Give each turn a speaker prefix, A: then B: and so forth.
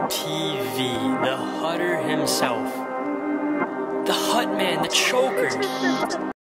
A: TV, the Hutter himself. The Hut Man, the choker.